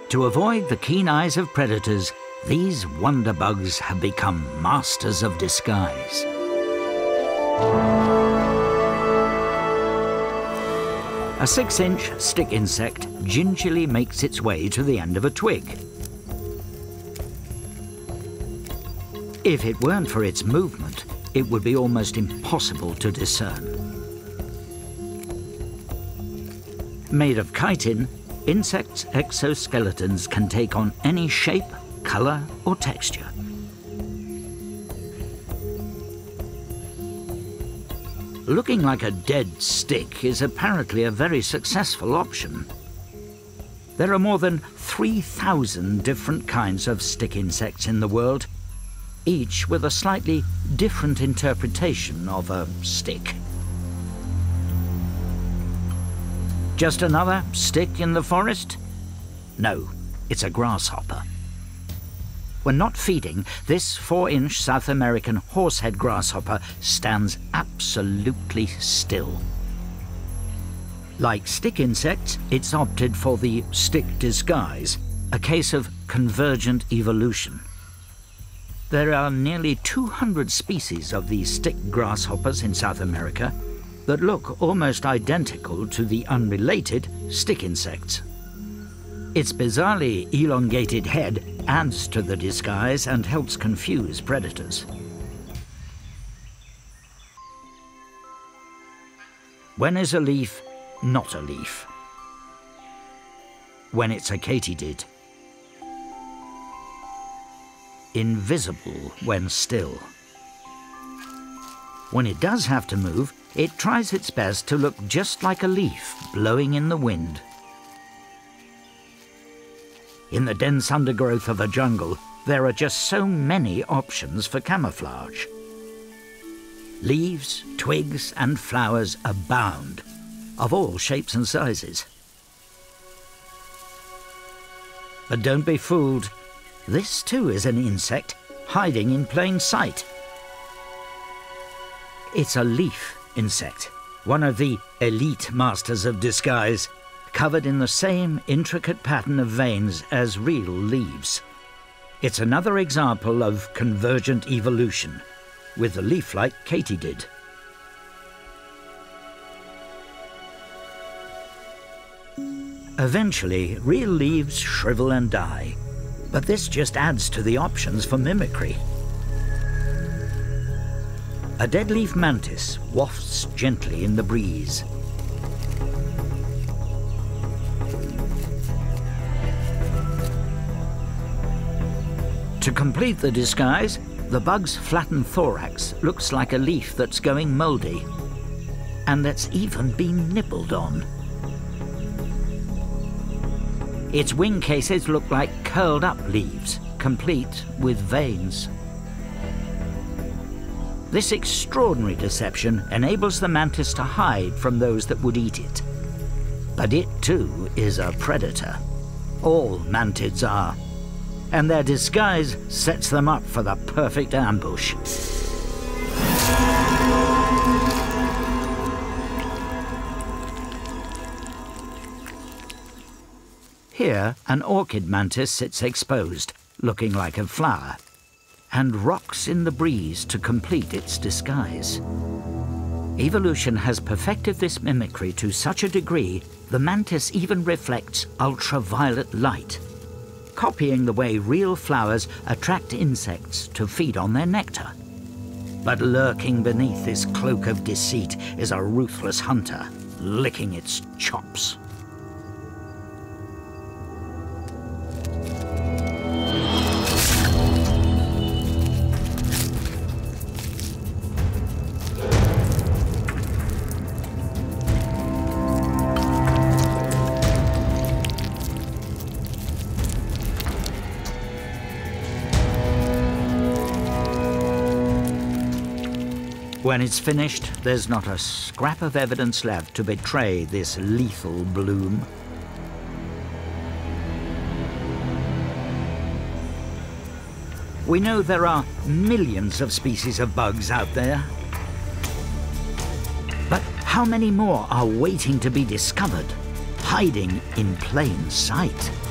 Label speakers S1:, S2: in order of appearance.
S1: To avoid the keen eyes of predators, these wonder bugs have become masters of disguise. A 6-inch stick insect gingerly makes its way to the end of a twig. If it weren't for its movement, it would be almost impossible to discern. Made of chitin, insects' exoskeletons can take on any shape, color, or texture. Looking like a dead stick is apparently a very successful option. There are more than 3,000 different kinds of stick insects in the world, each with a slightly different interpretation of a stick. Just another stick in the forest? No, it's a grasshopper. When not feeding, this 4-inch South American horsehead grasshopper stands absolutely still. Like stick insects, it's opted for the stick disguise, a case of convergent evolution. There are nearly 200 species of these stick grasshoppers in South America that look almost identical to the unrelated stick insects. Its bizarrely elongated head adds to the disguise and helps confuse predators. When is a leaf not a leaf? When it's a katydid. Invisible when still. When it does have to move, it tries its best to look just like a leaf blowing in the wind. In the dense undergrowth of a jungle, there are just so many options for camouflage. Leaves, twigs, and flowers abound, of all shapes and sizes. But don't be fooled. This too is an insect hiding in plain sight. It's a leaf insect, one of the elite masters of disguise, covered in the same intricate pattern of veins as real leaves. It's another example of convergent evolution, with a leaf-like katydid. Eventually, real leaves shrivel and die, but this just adds to the options for mimicry. A dead leaf mantis wafts gently in the breeze. To complete the disguise, the bug's flattened thorax looks like a leaf that's going mouldy, and that's even been nibbled on. Its wing cases look like curled-up leaves, complete with veins. This extraordinary deception enables the mantis to hide from those that would eat it. But it too is a predator. All mantids are. And their disguise sets them up for the perfect ambush. Here, an orchid mantis sits exposed, looking like a flower, and rocks in the breeze to complete its disguise. Evolution has perfected this mimicry to such a degree, the mantis even reflects ultraviolet light, copying the way real flowers attract insects to feed on their nectar. But lurking beneath this cloak of deceit is a ruthless hunter, licking its chops. When it's finished, there's not a scrap of evidence left to betray this lethal bloom. We know there are millions of species of bugs out there. But how many more are waiting to be discovered, hiding in plain sight?